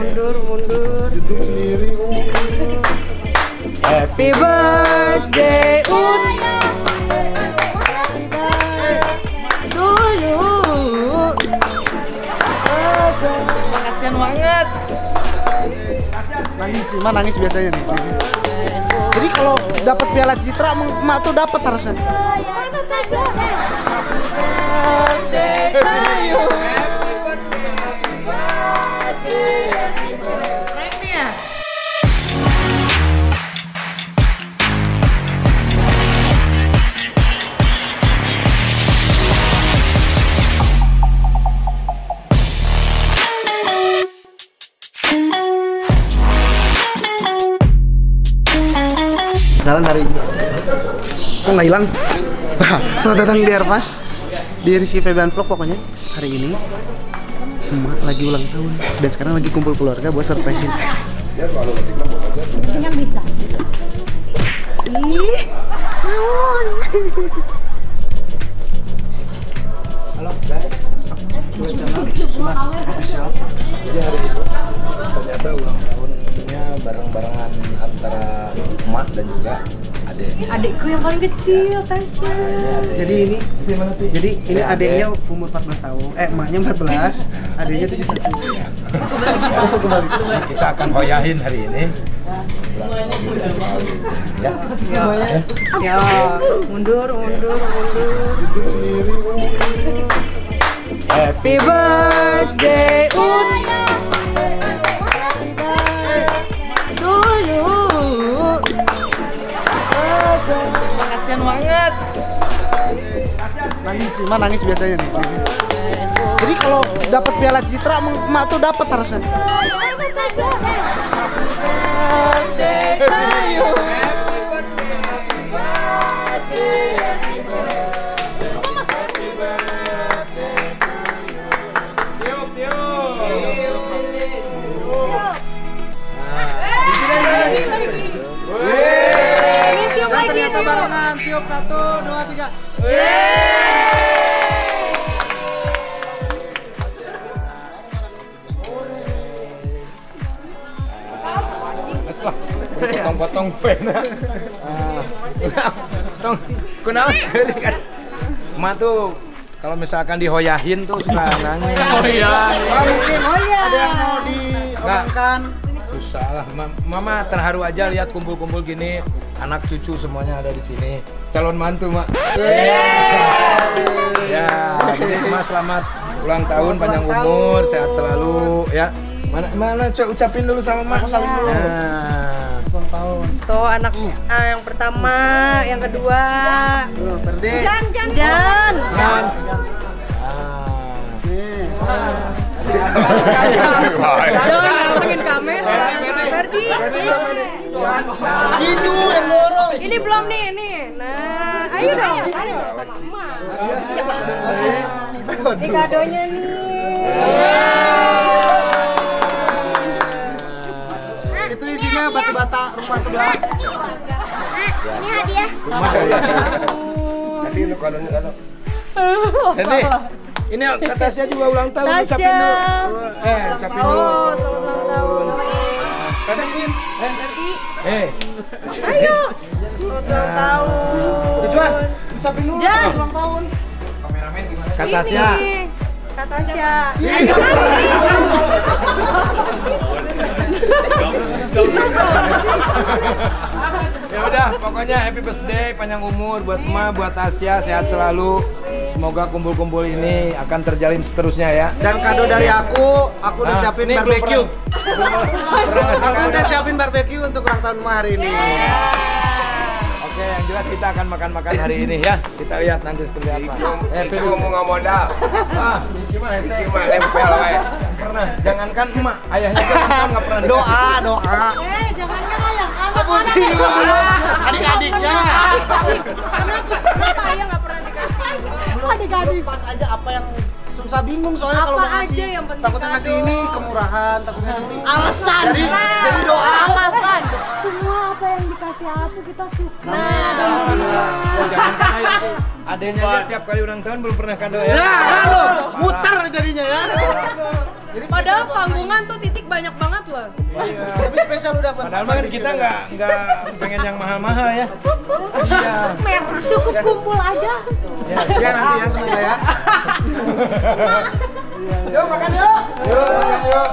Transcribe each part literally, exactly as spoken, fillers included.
mundur, mundur. Duduk sendiri. Happy birthday Ut. Kasian banget. Nangis sih, mah nangis biasanya nih. Jadi kalau dapat piala Citra, emak tuh dapat harusnya. Jalan hari ini. Kok nggak hilang? Selamat datang di Airpas, di Rizky Febian Vlog. Pokoknya hari ini emak lagi ulang tahun dan sekarang lagi kumpul keluarga buat surprisein. Yang bisa. Ih, naon. Halo guys, dua channel sudah official. Jadi hari itu ternyata ulang tahunnya bareng-barengan antara emak dan juga adiknya. Adikku yang paling kecil, Tasya. Jadi ini gimana tuh? Jadi ini adiknya umur empat belas tahun, eh emaknya empat belas, adiknya tujuh puluh satu. Oh, kembali. Kita akan hoyahin hari ini. Ya. Ya. Ya. Mundur, mundur, mundur. Happy birthday Ut. Kasian banget. Nangis sih, mah nangis biasanya nih. Jadi kalau dapat piala Citra, emak tuh dapat harusnya. Dan ternyata barengan, tiup satu, dua, tiga. Potong-potong pena. Tong, kenapa sih kan? Emak tuh kalau misalkan dihoyahin tuh suka nangis. Oh iya. Mungkin Oh iya. ada yang mau diomongkan. Susah lah, Mama terharu aja lihat kumpul-kumpul gini, anak cucu semuanya ada di sini. Calon mantu, Mak. Ya, jadi Mas selamat ulang tahun, panjang umur, sehat selalu ya. Mana mana coba ucapin dulu sama Mak. Saling dulu. Nah. Ulang tahun. Tuh anak ah, yang pertama, yang kedua. Tuh, Ferdi. Jan, Jan, Jan. Jan. Nih. Jangan ngomongin kamera. Ferdi. Gitu yang dorong. Ini belum nih, ini. Nah, ayo dong. Ayo sama emak. Ini kadonya nih. Itu isinya bata-bata rumah sebelah. Ini hadiah. Kasih lu kadonya kado. Jadi ini Kak Tasya juga ulang tahun, Tasya. ucapin dulu. Eh, ucapin dulu. Oh, selamat ulang tahun. Ucapin. Eh. Ferdi. Eh. Ayo. Selamat ulang tahun. Tujuan, ucapin dulu Jan. ulang tahun. Kak Tasya. Ini. Kak Tasya. Ya udah, pokoknya happy birthday, panjang umur buat Emak, buat Tasya, sehat selalu. Semoga kumpul-kumpul ini akan terjalin seterusnya ya. Dan kado dari aku, aku udah Nah, siapin ini belum barbeque. pernah- belum pernah ngasih Aku kado. udah siapin barbeque untuk ulang tahun emak hari ini. Oke, yang jelas kita akan makan-makan hari ini ya. Kita lihat nanti seperti apa. Happy Itu ngomong nggak modal, Ah, gimana saya? cuma nempel wae. Pernah, jangankan emak, ayahnya aja kan nggak pernah dikasih. Doa, doa. Eh, jangankan ayah, Apa anak-anak sih? juga belum. Adik-adiknya. Kenapa ayah nggak pernah dikasih? Belum pas aja apa yang susah bingung soalnya kalau Apa mau ngasih. aja yang penting Takutnya ngasih kado. ini kemurahan, takutnya ngasih ini. Alasan. Jadi, jadi doa. Alasan. Semua apa yang dikasih aku kita suka. Alhamdulillah. Oh, jangankan ayah, adenya aja tiap kali ulang tahun belum pernah kado ya. Ya, kan lo muter jadinya ya. Padahal panggungan tuh titik banyak banget loh. Tapi spesial udah buat Padahal kan kita nggak nggak pengen yang mahal-mahal ya. Iya. Merah cukup kumpul aja. Ya nanti ya semoga ya. Yuk makan yuk. Yuk, makan yuk.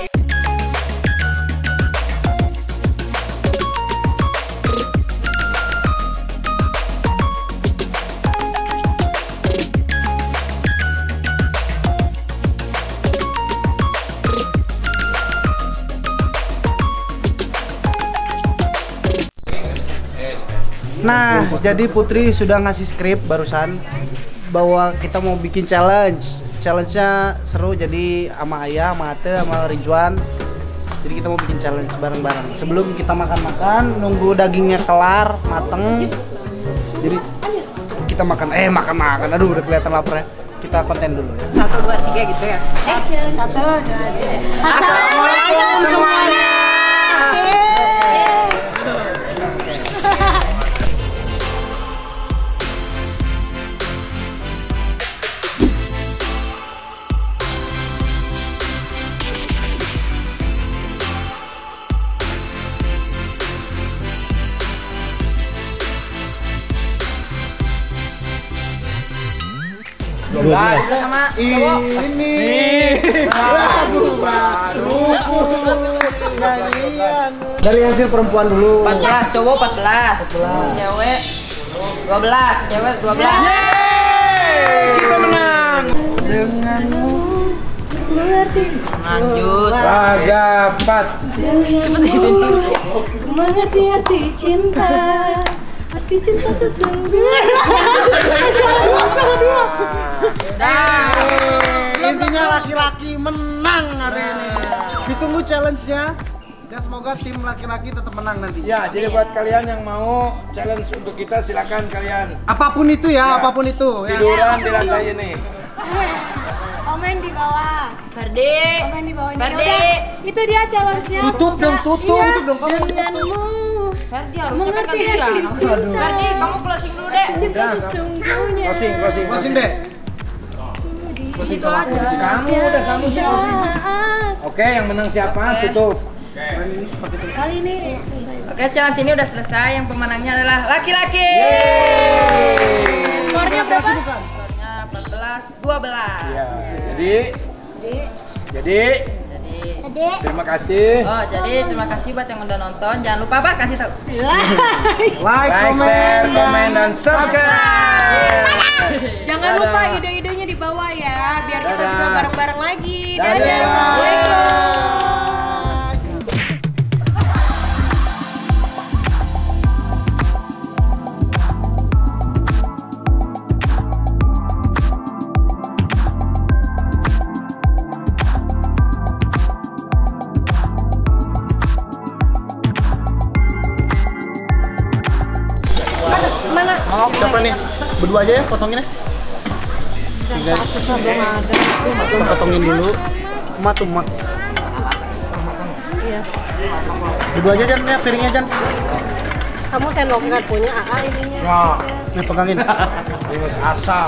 Nah, jadi Putri sudah ngasih skrip barusan bahwa kita mau bikin challenge. Challenge-nya seru, jadi sama Ayah, sama Ate, sama Ridwan. Jadi kita mau bikin challenge bareng-bareng. Sebelum kita makan-makan, nunggu dagingnya kelar, mateng. Jadi kita makan, eh makan-makan. Aduh, udah kelihatan lapar ya. Kita konten dulu ya. Satu, dua, tiga gitu ya. Action. Satu, dua, tiga. Assalamualaikum semuanya. Sama Ini lagu baruku nyanyian dari hasil perempuan dulu. empat belas cowok empat belas. Cewek dua belas, cewek dua belas. Yeay, kita menang. Denganmu Lanjut. Laga empat. Mengerti arti cinta. Arti cinta sesungguhnya. Salah dua, salah dua. Dah. intinya laki-laki menang hari ini. Ditunggu challenge-nya. Ya semoga tim laki-laki tetap menang nanti. Ya, jadi buat kalian yang mau challenge untuk kita silakan kalian. Apapun itu ya, Ya. apapun itu. Ya. Tiduran di lantai ini. Omen di bawah. Ferdi. Omen di bawah ini. Ferdi. Udah, itu dia challenge-nya. Tutup dong, tutup, Iya. tutup dong kamu. Denganmu. Ferdi harusnya kan Mengerti gantian. arti cinta. Ferdi, kamu closing dulu deh. Cinta sesungguhnya. Closing, closing, Closing deh. Closing sama aku. Kamu udah kamu sih. Oke, yang menang siapa? Tutup. Kali ini Oke, challenge ini udah selesai. Yang pemenangnya adalah laki-laki. skornya berapa? Skornya empat belas dua belas. Ya, jadi jadi Jadi Adek. terima kasih. Oh, jadi terima kasih buat yang udah nonton. Jangan lupa apa? Kasih tahu. Like, Like, comment, share, komen, dan subscribe. Jangan Dadah. lupa ide-idenya di bawah ya, biar kita Dadah. bisa bareng-bareng lagi. Dadah. Dadah. Assalamualaikum. Mau siapa nih? Berdua aja ya potongin ya. Kita potongin dulu. Emak tuh emak. Iya. Berdua aja Jan ya, piringnya Jan. Kamu sendok nggak punya A A ininya. Nah, Nih pegangin. ini asap.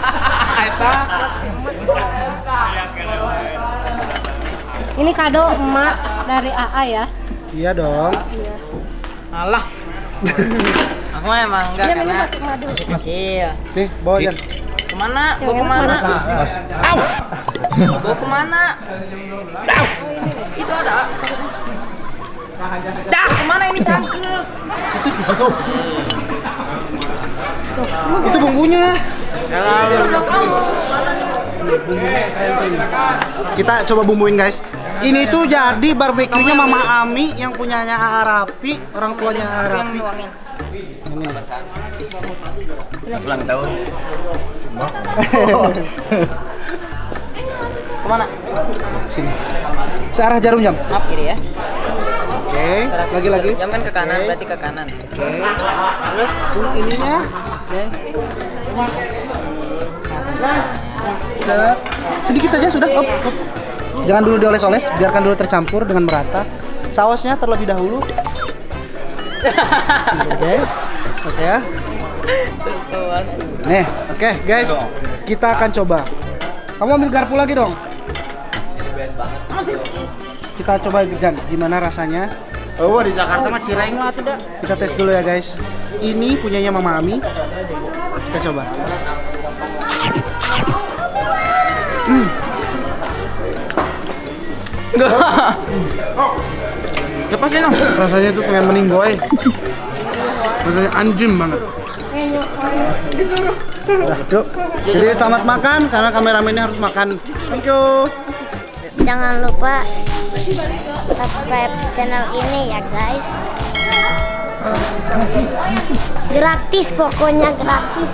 Ini kado emak dari A A ya. Iya dong. Alah. Aku mah emang enggak Dia minum karena masuk madu. masih kecil. Nih, bawa Jan. Kemana? Bawa kemana? Au. Bawa kemana? Itu ada. Dah, kemana ini cangkul? Itu di situ. Itu bumbunya. Kita coba bumbuin guys. Ini tuh jadi barbeque-nya Mama Ami yang punyanya A A Rapi, orang tuanya A A Yang Rapi. nuangin. Ulang tahun. Kemana? Sini. Searah jarum jam. Maaf kiri ya. Oke. Lagi-lagi. Jam kan ke kanan, Oke. berarti ke kanan. Oke. Terus Untuk ininya. Oke. Set. Sedikit saja sudah. Op, op. Jangan dulu dioles-oles, biarkan dulu tercampur dengan merata. Sausnya terlebih dahulu. Oke. Oke ya. Nih, oke guys. Kita akan coba. Kamu ambil garpu lagi dong. Kita coba Gan, gimana rasanya? Oh, di Jakarta mah cireng lah tidak. Kita tes dulu ya guys. Ini punyanya Mama Ami. Kita coba. Hmm. Apa sih no? Rasanya tuh pengen meninggoy. Rasanya anjing banget. Nah, yuk. Jadi selamat makan karena kameramennya harus makan. Thank you. Jangan lupa subscribe channel ini ya guys. Gratis, pokoknya gratis.